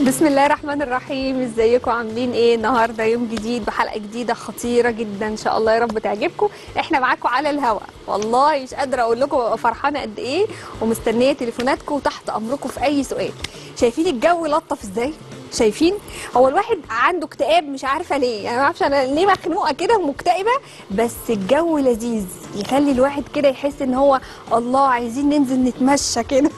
بسم الله الرحمن الرحيم. ازيكم عاملين ايه؟ النهارده يوم جديد بحلقه جديده خطيره جدا ان شاء الله يا رب تعجبكم. احنا معاكم على الهوا، والله مش قادره اقول لكم ببقى فرحانه قد ايه ومستنيه تليفوناتكم وتحت امركم في اي سؤال. شايفين الجو لطف ازاي؟ شايفين؟ هو الواحد عنده اكتئاب مش عارفه ليه، يعني ما اعرفش انا ليه مخنوقه كده ومكتئبه، بس الجو لذيذ يخلي الواحد كده يحس ان هو الله عايزين ننزل نتمشى كده.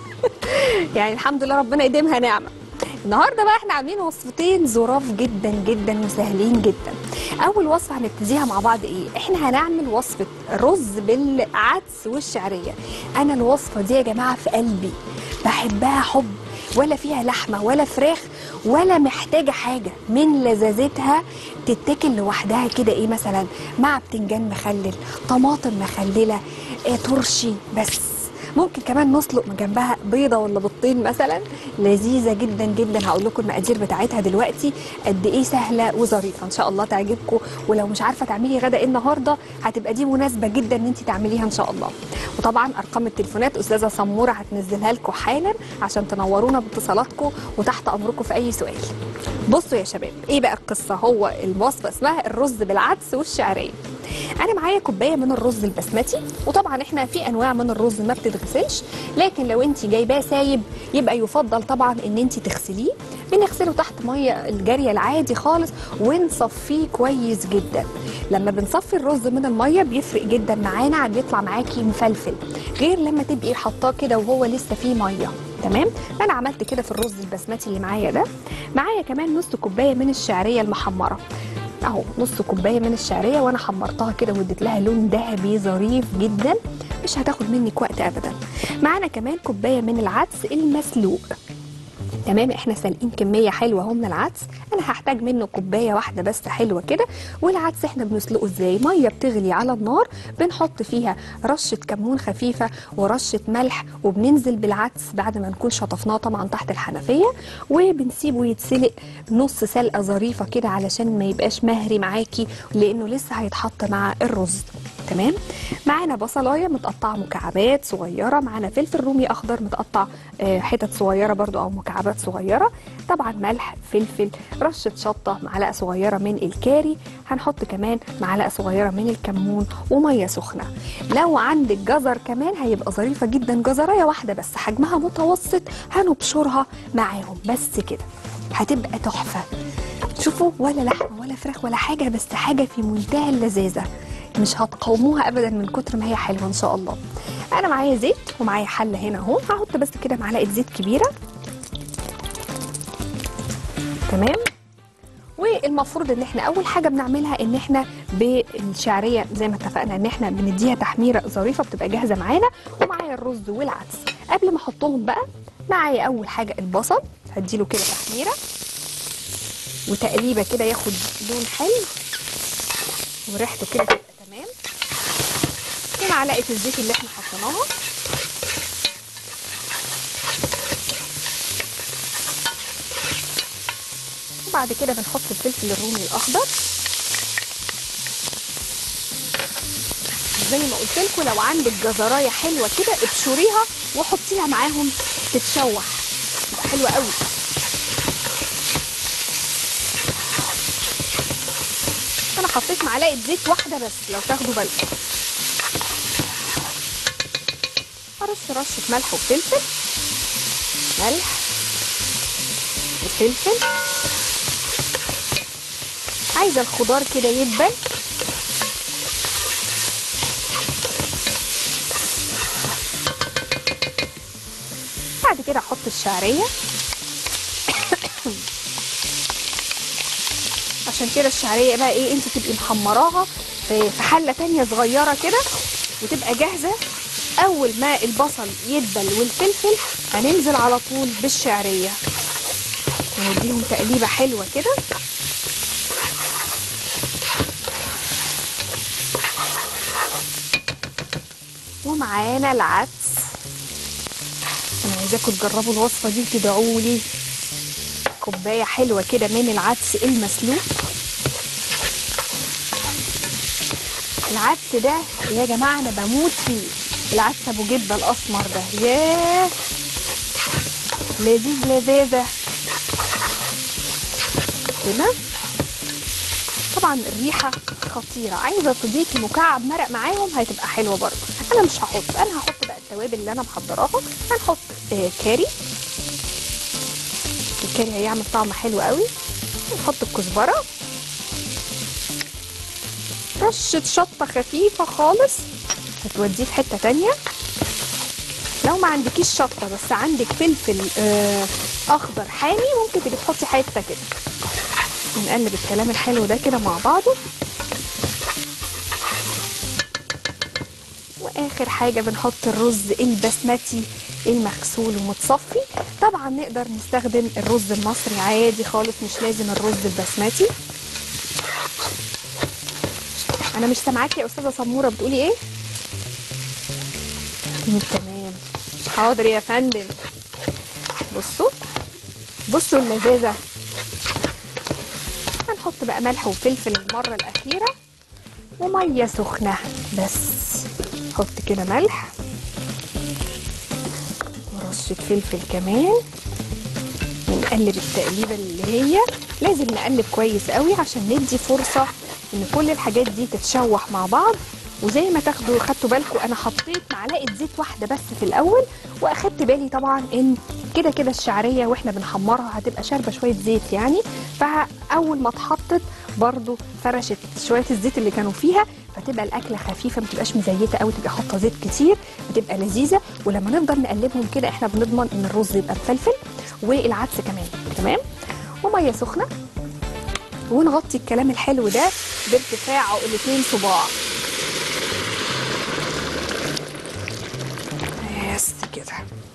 يعني الحمد لله ربنا يديمها نعمه. النهارده بقى احنا عاملين وصفتين ظراف جدا جدا وسهلين جدا. اول وصفه هنبتديها مع بعض ايه؟ احنا هنعمل وصفه رز بالعدس والشعريه. انا الوصفه دي يا جماعه في قلبي، بحبها حب، ولا فيها لحمه ولا فراخ ولا محتاجه حاجه من لذاذتها. تتاكل لوحدها كده ايه مثلا مع بتنجان مخلل، طماطم مخلله، ترشي بس. ممكن كمان نسلق جنبها بيضه ولا بيضتين مثلا. لذيذه جدا جدا. هقول لكم المقادير بتاعتها دلوقتي قد ايه سهله وظريفه، ان شاء الله تعجبكم. ولو مش عارفه تعملي غدا ايه النهارده هتبقى دي مناسبه جدا ان انت تعمليها ان شاء الله. وطبعا ارقام التليفونات استاذه سموره هتنزلها لكم حالا عشان تنورونا باتصالاتكم وتحت امركم في اي سؤال. بصوا يا شباب، ايه بقى القصه؟ هو الوصفه اسمها الرز بالعدس والشعريه. انا معايا كوبايه من الرز البسمتي، وطبعا احنا في انواع من الرز ما بتتغسلش، لكن لو انت جايباه سايب يبقى يفضل طبعا ان انت تغسليه. بنغسله تحت ميه الجاريه العادي خالص ونصفيه كويس جدا. لما بنصفي الرز من الميه بيفرق جدا معانا، بيطلع معاكي مفلفل غير لما تبقي حطاه كده وهو لسه فيه ميه. تمام؟ انا عملت كده في الرز البسمتي اللي معايا ده. معايا كمان نص كوبايه من الشعريه المحمره، اهو نص كوبايه من الشعريه وانا حمرتها كده واديت لها لون ذهبي ظريف جدا، مش هتاخد منك وقت ابدا. معانا كمان كوبايه من العدس المسلوق. تمام؟ احنا سالقين كميه حلوه اهو من العدس، انا هحتاج منه كوبايه واحده بس حلوه كده. والعدس احنا بنسلقه ازاي؟ ميه بتغلي على النار، بنحط فيها رشه كمون خفيفه ورشه ملح، وبننزل بالعدس بعد ما نكون شطفناه طبعا تحت الحنفيه، وبنسيبه يتسلق نص سلقه ظريفه كده علشان ما يبقاش مهري معاكي، لانه لسه هيتحط مع الرز. تمام؟ معانا بصلايه متقطعه مكعبات صغيره، معانا فلفل رومي اخضر متقطع حتت صغيره برضو او مكعبات صغيره، طبعا ملح، فلفل، رشه شطه، معلقه صغيره من الكاري، هنحط كمان معلقه صغيره من الكمون وميه سخنه. لو عندك جزر كمان هيبقى ظريفه جدا، جزرايه واحده بس حجمها متوسط هنبشرها معاهم بس كده، هتبقى تحفه. شوفوا، ولا لحمه ولا فراخ ولا حاجه، بس حاجه في منتهى اللذاذه، مش هتقاوموها ابدا من كتر ما هي حلوه ان شاء الله. انا معايا زيت ومعايا حله هنا اهو، هحط بس كده معلقه زيت كبيره. تمام؟ والمفروض ان احنا اول حاجه بنعملها ان احنا بالشعريه زي ما اتفقنا ان احنا بنديها تحميره ظريفه بتبقى جاهزه معانا، ومعايا الرز والعدس. قبل ما احطهم بقى معايا اول حاجه البصل، هديله كده تحميره وتقليبه كده ياخد لون حلو وريحته كده تبقى تمام. ومعلقه الزيت اللي احنا حطيناها، وبعد كده بنحط الفلفل الرومي الاخضر. زي ما قلت لكم لو عندك جزرايه حلوه كده ابشريها وحطيها معاهم تتشوح، تبقى حلوه قوي. انا حطيت معلقه زيت واحده بس لو تاخدوا بالكم. هرش رشه ملح وفلفل، ملح وفلفل. عايزه الخضار كده يدبل. بعد كده احط الشعريه. عشان كده الشعريه بقى ايه، انت تبقي محمراها في حله تانية صغيره كده وتبقى جاهزه. اول ما البصل يدبل والفلفل هننزل على طول بالشعريه ونديهم تقليبه حلوه كده. ومعانا العدس، انا عايزاكم تجربوا الوصفه دي وتدعوا لي. كوبايه حلوه كده من العدس المسلوق. العدس ده يا جماعه انا بموت فيه، العدس ابو جبه الاسمر ده، ياه لذيذ لذاذه. هنا. طبعا الريحه خطيره، عايزه تضيفي مكعب مرق معاهم هتبقى حلوه برضه. انا مش هحط، انا هحط بقى التوابل اللي انا محضراها. هنحط كاري، الكاري هيعمل طعم حلو قوي. نحط الكزبره، رشه شطه خفيفه خالص هتوديه في حته تانيه. لو ما عندكيش شطه بس عندك فلفل اخضر حامي ممكن تيجي تحطي حته كده. نقلب الكلام الحلو ده كده مع بعضه. واخر حاجه بنحط الرز البسمتي المغسول ومتصفي. طبعا نقدر نستخدم الرز المصري عادي خالص، مش لازم الرز البسمتي. انا مش سامعاكي يا استاذه سموره، بتقولي ايه؟ تمام، حاضر يا فندم. بصوا اللذاذه. هنحط بقى ملح وفلفل المره الاخيره وميه سخنه بس. نحط كده ملح ورشه فلفل كمان، ونقلب التقليبه اللي هي لازم نقلب كويس قوي عشان ندي فرصه ان كل الحاجات دي تتشوح مع بعض. وزي ما خدتوا بالكم انا حطيت معلقه زيت واحده بس في الاول، واخدت بالي طبعا ان كده كده الشعريه واحنا بنحمرها هتبقى شاربه شويه زيت يعني، فاول ما اتحطت برضو فرشت شويه الزيت اللي كانوا فيها، فتبقى الاكله خفيفه ما تبقاش مزيته قوي، تبقى حاطه زيت كتير بتبقى لذيذه. ولما نفضل نقلبهم كده احنا بنضمن ان الرز يبقى مفلفل والعدس كمان. تمام. وميه سخنه، ونغطي الكلام الحلو ده بارتفاع 2 صباع بس كده.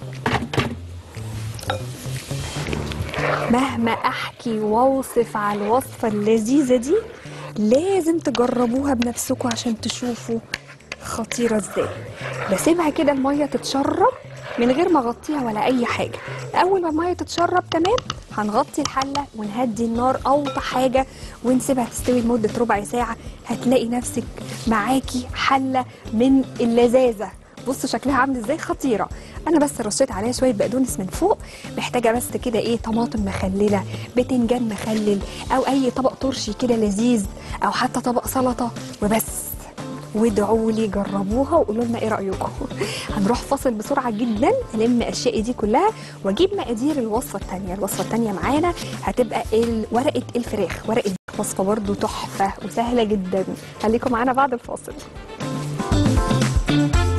مهما احكي واوصف على الوصفه اللذيذه دي لازم تجربوها بنفسكم عشان تشوفوا خطيره ازاي. بسيبها كده الميه تتشرب من غير ما اغطيها ولا اي حاجه. اول ما الميه تتشرب تمام هنغطي الحله ونهدي النار اوطى حاجه ونسيبها تستوي لمده ربع ساعه. هتلاقي نفسك معاكي حله من اللذاذه. بصوا شكلها عامل ازاي، خطيره. انا بس رشيت عليها شويه بقدونس من فوق. محتاجه بس كده ايه، طماطم مخلله، باذنجان مخلل، او اي طبق ترشي كده لذيذ، او حتى طبق سلطه وبس. وادعوا لي، جربوها وقولوا لنا ايه رايكم. هنروح فاصل بسرعه جدا الم اشيائي دي كلها واجيب مقادير الوصفه الثانيه. الوصفه الثانيه معانا هتبقى ورقه الفراخ. ورقه وصفه برده تحفه وسهله جدا. خليكم معانا بعد الفاصل.